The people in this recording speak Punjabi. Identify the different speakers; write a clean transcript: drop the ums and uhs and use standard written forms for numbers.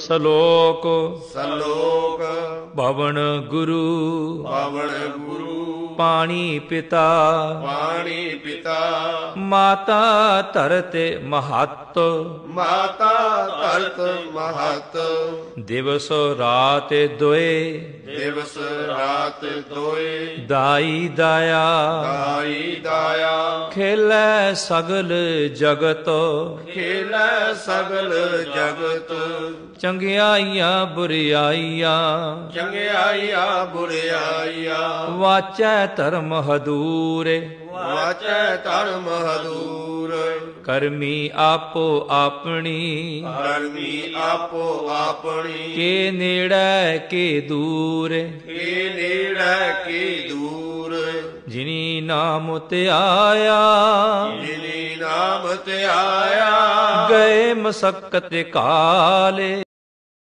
Speaker 1: ਸਲੋਕ
Speaker 2: ਸਲੋਕ
Speaker 1: ਭਵਨ ਗੁਰੂ
Speaker 2: ਪਵਨ ਗੁਰੂ
Speaker 1: ਪਾਣੀ ਪਿਤਾ
Speaker 2: ਪਾਣੀ ਪਿਤਾ
Speaker 1: ਮਾਤਾ ਧਰਤ ਮਹੱਤ
Speaker 2: ਮਾਤਾ ਧਰਤ ਮਹਤ
Speaker 1: ਦਿਵਸ ਰਾਤ ਦੋਏ
Speaker 2: ਦਿਵਸ ਰਾਤ ਦੋਏ
Speaker 1: ਦਾਈ ਦਾਇਆ
Speaker 2: ਦਾਈ ਦਾਇਆ
Speaker 1: ਖੇਲੈ ਸਗਲ ਜਗਤ
Speaker 2: ਖੇਲੈ ਸਗਲ ਜਗਤ
Speaker 1: ਚੰਗਿਆਈਆਂ ਬੁਰਿਆਈਆਂ
Speaker 2: ਚੰਗਿਆਈਆ ਬੁਰਿਆਈਆ
Speaker 1: ਵਾਚੈ ਧਰਮ ਹਦੂਰੇ
Speaker 2: ਵਾਚੈ ਧਰਮ ਹਦੂਰ
Speaker 1: ਕਰਮੀ ਆਪੋ ਆਪਣੀ
Speaker 2: ਕਰਮੀ ਆਪੋ ਆਪਣੀ
Speaker 1: ਕੇ ਨੇੜੇ ਕੇ ਦੂਰ
Speaker 2: ਕੇ ਨੇੜੇ ਕੇ ਦੂਰ
Speaker 1: ਜਿਨੀ ਨਾਮ ਧਿਆਇਆ
Speaker 2: ਜਿਨੀ ਨਾਮ ਧਿਆਇਆ
Speaker 1: ਗਏ ਮਸਕਤ ਕਾਲੇ